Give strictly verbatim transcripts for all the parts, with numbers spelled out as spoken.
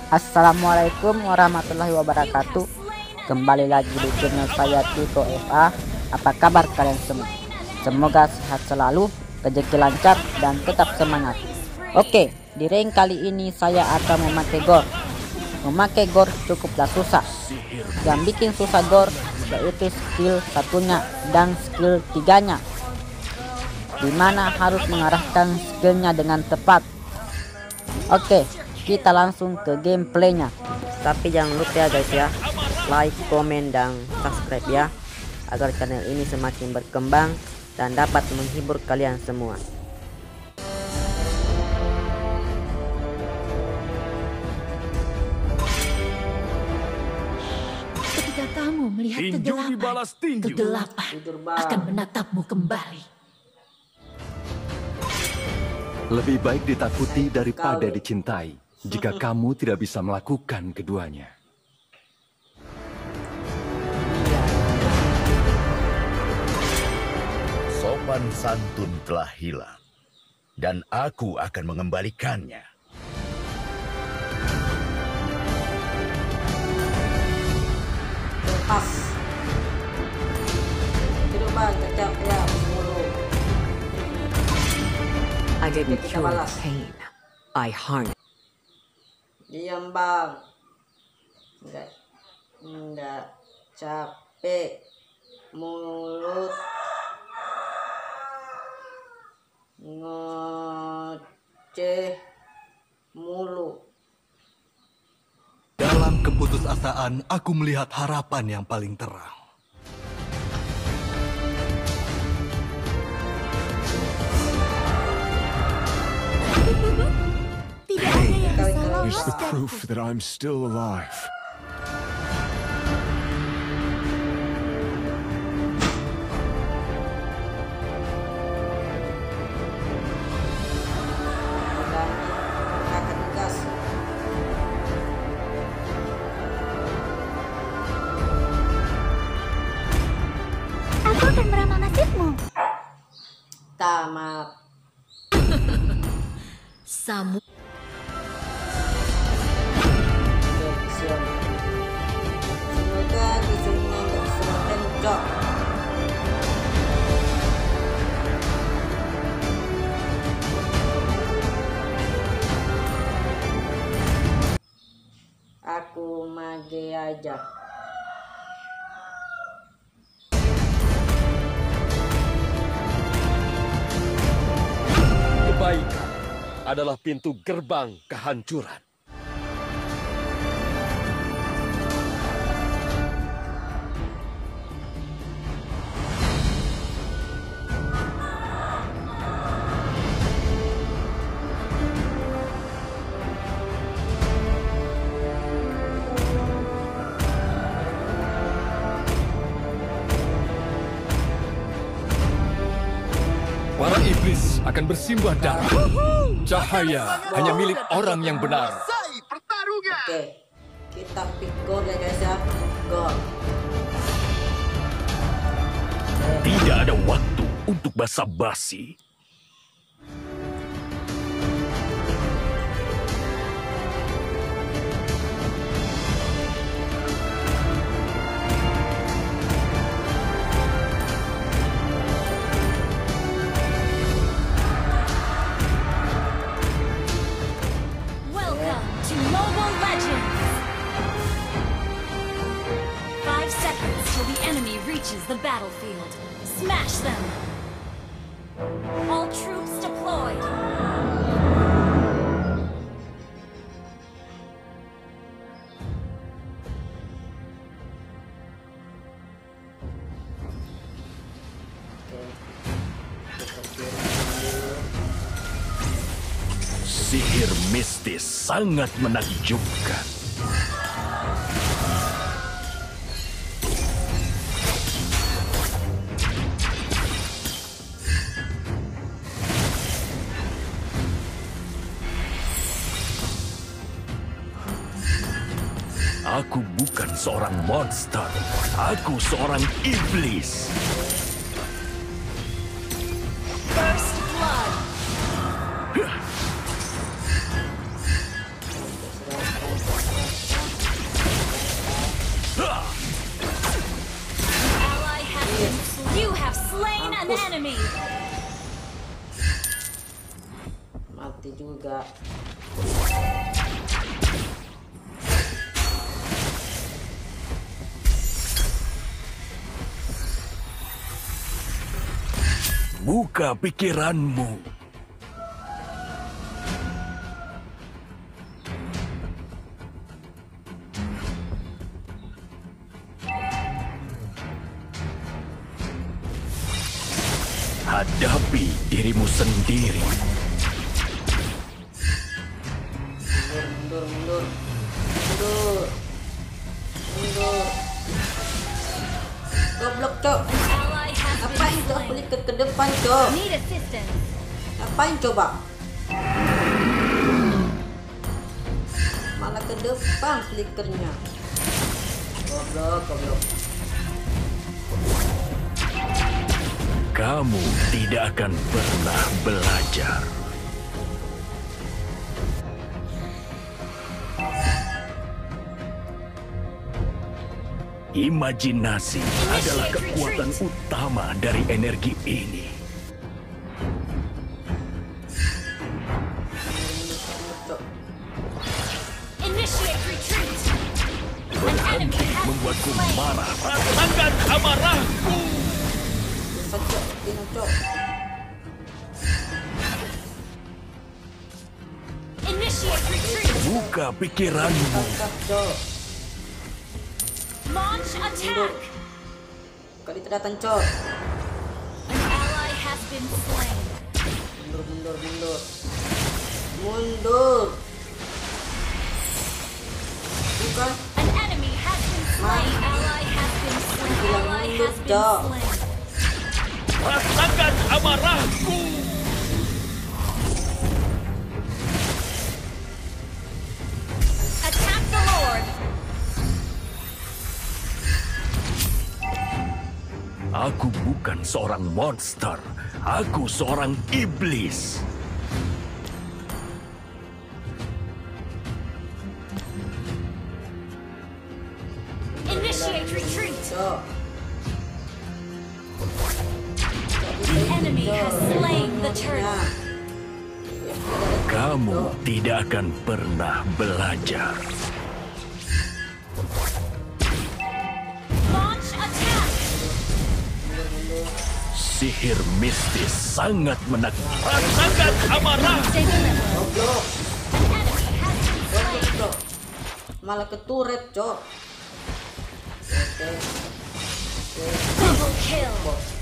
Assalamualaikum warahmatullahi wabarakatuh. Kembali lagi di channel saya Tito F A. Apa kabar kalian semua? Semoga sehat selalu, rezeki lancar, dan tetap semangat. Oke, di rank kali ini saya akan memakai gor. Memakai gor cukuplah susah. Yang bikin susah gor yaitu skill satunya dan skill tiganya, dimana harus mengarahkan skillnya dengan tepat. Oke, kita langsung ke gameplaynya. Tapi jangan lupa ya guys ya, like, komen, dan subscribe ya, agar channel ini semakin berkembang dan dapat menghibur kalian semua. Ketika kamu melihat kegelapan, kegelapan akan menatapmu kembali. Lebih baik ditakuti daripada dicintai, jika kamu tidak bisa melakukan keduanya. Sopan santun telah hilang, dan aku akan mengembalikannya. Pas. Hidup bang, kecap ya, mulu. I didn't cure the pain. I harnessed. Diam bang. Enggak, enggak capek mulut ngoceh mulu. Dalam keputusasaan, aku melihat harapan yang paling terang. Tidak ada yang bisa lolos Is the dari proof that I'm still alive. Aku akan meramal nasibmu. Tamat. Samu. Semoga disini bersama pencok. Aku mage aja. Kebaikan adalah pintu gerbang kehancuran. Para iblis akan bersimbah darah. Cahaya hanya milik orang yang benar. Oke, kita pick gol ya guys ya. Gol. Tidak ada waktu untuk basa-basi. Welcome to Mobile Legends. Five seconds till the enemy reaches the battlefield. Smash them. All troops deployed. Sihir mistis sangat menakjubkan. Aku bukan seorang monster. Aku seorang iblis. First blood. You have slain an enemy. Mati juga. Buka pikiranmu. Hadapi dirimu sendiri. Mundur, mundur, mundur, mundur. Goblok, Cok. Ally has Ngapain been Cok? slain. Pelit ke, ke depan, Cok. Need assistance. Ngapain coba? Malah ke depan flickernya. Goblok, goblok. Kamu tidak akan pernah belajar. Imajinasi adalah kekuatan utama dari energi ini. Initiate retreat. An enemy Berhenti has been membuatku slain. marah. Rasakan amarahku. Bisa, Cok. Ini, Cok. Initiate retreat. Buka pikiranmu. Tangkap, Cok. Launch attack. Kali terdatang, Cok. An ally has been slain. Mundur, mundur, mundur. Mundur. Bukan. An enemy has been slain. Ally has been slain. Ally has been Cok. slain. Rasakan amarahku. Attack the Lord. Aku bukan seorang monster. Aku seorang iblis. Initiate retreat. Cok. The enemy has slain the turtle. Nah. Kamu tidak akan pernah belajar. Launch attack. Sihir mistis sangat menakutkan. Rasakan amarah. Stay delivered. Goblok. An enemy has been Goblok, slain. Cok. Malah ke turret, Cok. Oke. Double kill.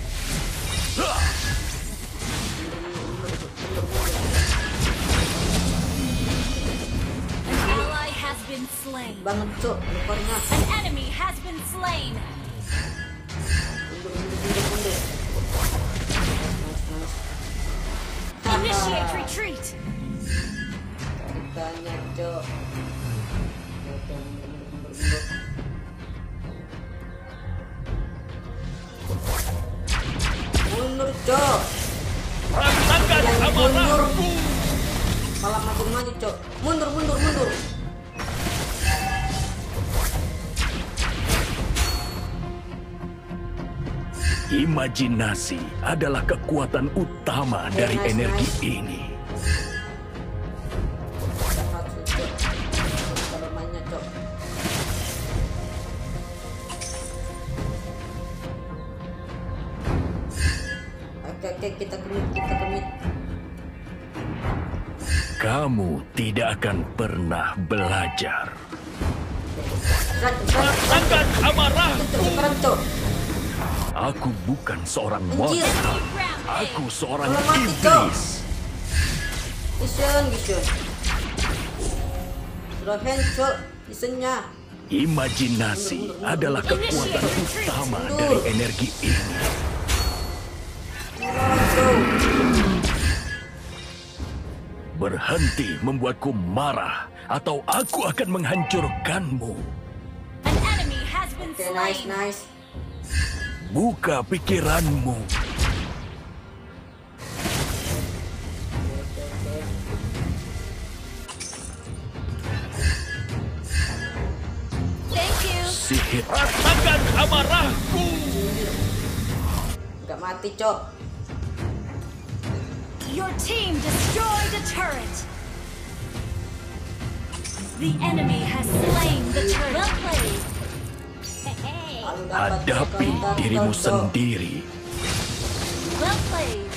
An ally has been slain. Banget, Cok. Luparnya. An enemy has been slain. Mundur, mundur, mundur, mundur. Nice, nice. Initiate retreat. Tanya, Cok. Oke, mundur, mundur, mundur. Mundur, Cok. Rasakan Jangan mundur. amarahku. Malah maju-maju, Cok. Mundur, mundur, mundur. Imajinasi adalah kekuatan utama dari nice, energi nice. ini. Maksud, Cok. Kalau mainnya, Cok. Oke, oke, kita kemit, kita kemit. Kamu tidak akan pernah belajar. Serang, serang, Rasakan amarah. Cok, sekarang, Cok. Aku bukan seorang Anjir. monster. Aku seorang Kalau mati, Cok. iblis. Mission, mission. Slow hand, Cok. Missionnya. Imajinasi adalah kekuatan utama dari energi ini. Cok. Berhenti membuatku marah, atau aku akan menghancurkanmu. An enemy has been Oke, nice, slain. nice. Buka pikiranmu. Thank you. Sihir. Rasakan amarahku. Nggak mati, Cok. Your team destroyed a turret. The enemy has slain the turret. Well played. Hey, Lalu dapat Hadapi counter, dirimu Cok. sendiri. well played.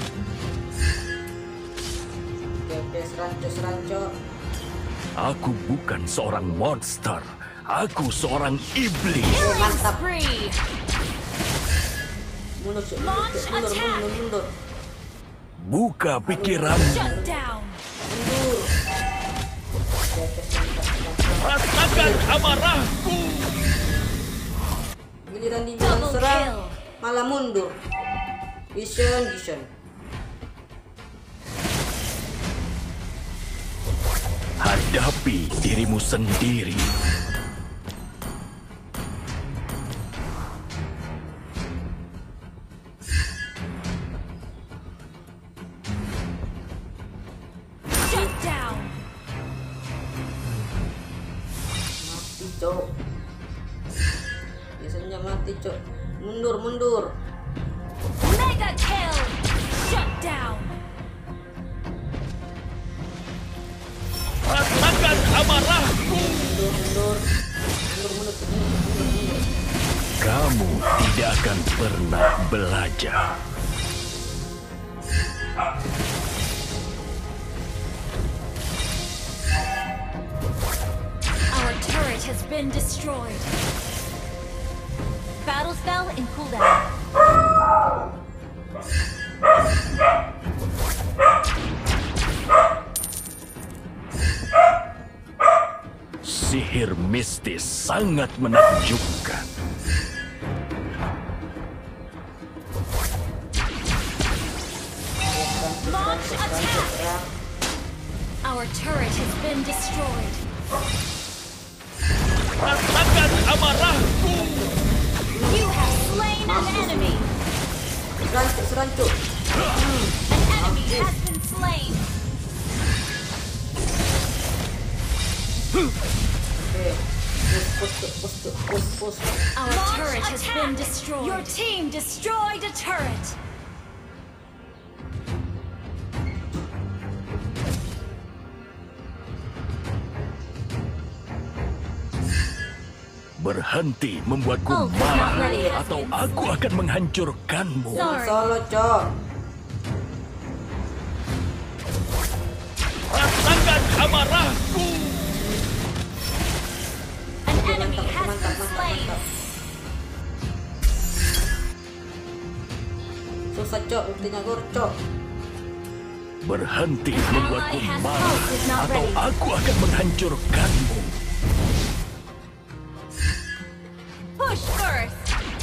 Oke, oke, seranco, seranco. Aku bukan seorang monster. Aku seorang iblis. Killing mantap. spree. Mundur, Cok. Mundur, Launch Cok. mundur, attack. mundur, mundur. Buka pikiran. Shut down. Mundur. Oke, oke, seranco, seranco. Rasakan amarahku. Giliran dibilang Double serang, kill. malah mundur. Vision, vision. Hadapi dirimu sendiri. Shut down. Mati, Cok. Biasanya mati, Cok. Mundur, mundur. Mega kill. Shut down. Rasakan amarahku. Mundur, mundur. Mundur, mundur, mundur, mundur, mundur. Kamu tidak akan pernah belajar. Our turret has been destroyed. Battle spell in cooldown. Sihir mistis sangat menakjubkan. Launch attack. Our turret has been destroyed. Rasakan amarahku. You have slain an enemy. Seranco, seranco. An enemy has been slain. Oke. Push, push, Cok. push, Cok. push, push. Our turret has been destroyed. Your team destroyed a turret. Berhenti membuatku Oh, marah, not ready. atau aku akan menghancurkanmu. Sorry. Solo, Cok. Rasakan amarahku. An enemy Mantap, has mantap, been mantap, slain. mantap. Susah, Cok. Ultinya gor, Cok. Berhenti membuatku Ally has marah, pulse is not atau ready. aku akan menghancurkanmu. Push first.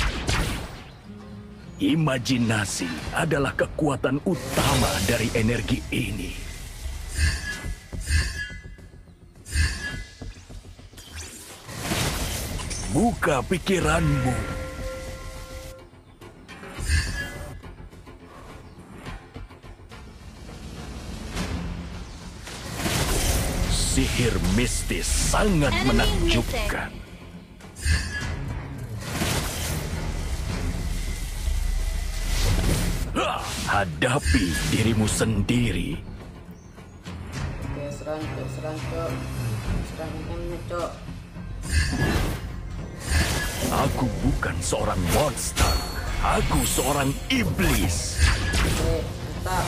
Imajinasi adalah kekuatan utama dari energi ini. Buka pikiranmu. Sihir mistis sangat Enemy menakjubkan. Hah, hadapi dirimu sendiri. Oke, seranco, seranco. Serang M-nya, Cok. Aku bukan seorang monster. Aku seorang iblis. Oke, mantap.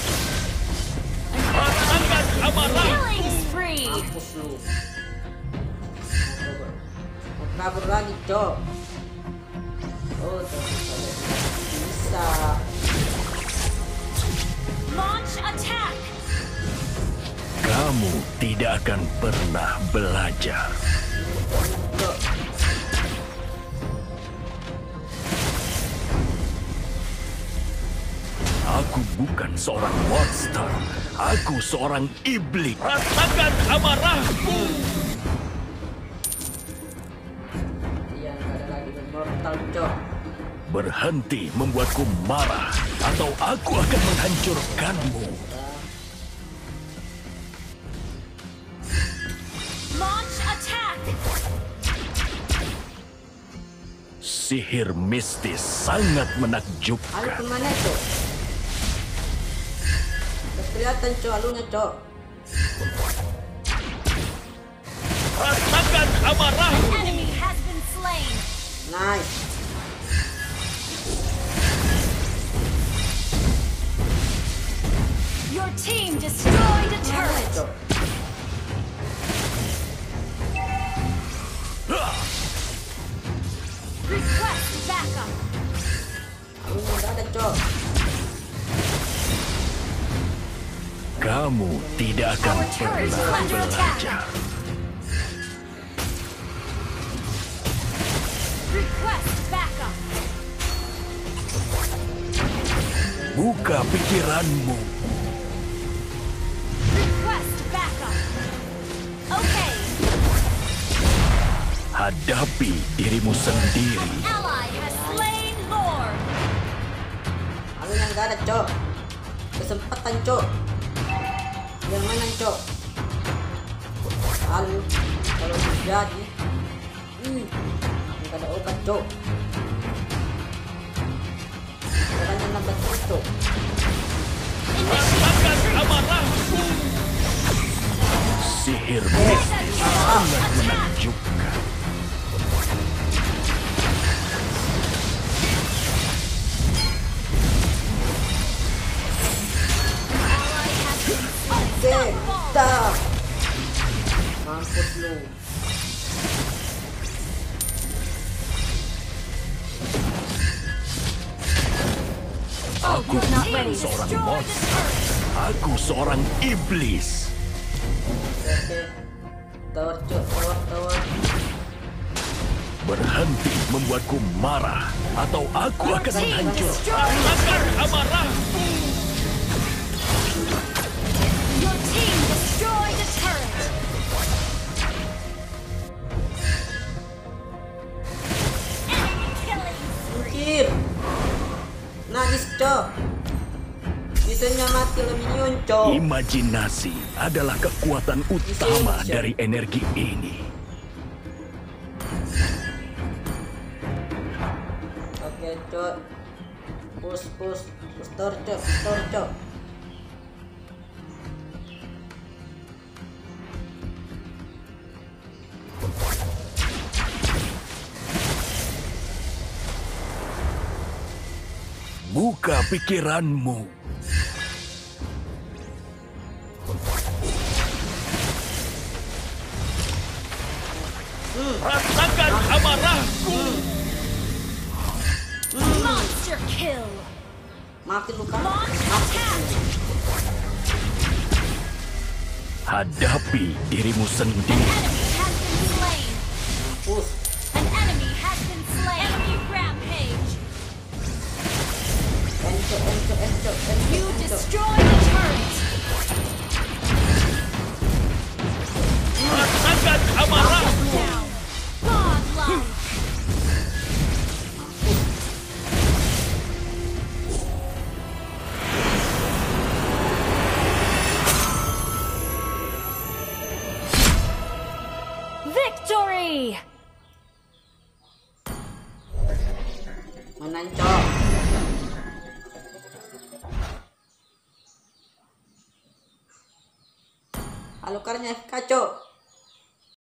Rasakan amarah. Killing spree. Mampus lu. Coba. Mau kabur lagi, Cok. Oh, ternyata bisa. Launch attack. Kamu tidak akan pernah belajar. Cok. Aku bukan seorang monster. Aku seorang iblis. Rasakan amarahku. Iya, nggak ada lagi immortal, Cok. Berhenti membuatku marah, atau aku akan menghancurkanmu. Launch attack. Sihir mistis sangat Alu menakjubkan. kemana cok? Gak kelihatan cok alunya cok. Rasakan amarah. Enemy has been slain. Nice. Your team destroyed a Kemana turret. cok? Request backup. Alunya gak ada cok. Kamu tidak akan Our turret is pernah under attack. belajar. Request backup. Buka pikiranmu. Request backup. Okay. Hadapi dirimu sendiri. Ally has slain Lord. Alunya gak ada cok. Kesempatan cok. Yang mana cok? Alu kalau terjadi. Hmm. Gak ada obat cok. Caranya nambah terus cok. Sihir mistis sangat menakjubkan. Ally has been Oke, kita. Mampus lu. Aku bukan seorang monster. Aku seorang iblis. Oke. Tower cok, tower, tower. Berhenti membuatku marah, atau aku akan team hancur. destroyed. Amarah. Your team destroyed a turret. Enemy killing. Singkir. Najis cok. Bisanya mati le minion cok. Imajinasi adalah kekuatan utama dari energi ini. Oke cok. Push push. Push tor cok. Tor cok. Buka pikiranmu. Rasakan amarahku. Monster kill. Mati lu kan. Launch attack. Hadapi dirimu sendiri. Enemy has been slain. Push. An enemy has been slain. Enemy rampage. Encok encok encok encok. You encok. destroyed a turret. Rasakan amarah. Down. Godlike. Victory! Menang cok. Alukarnya kacau.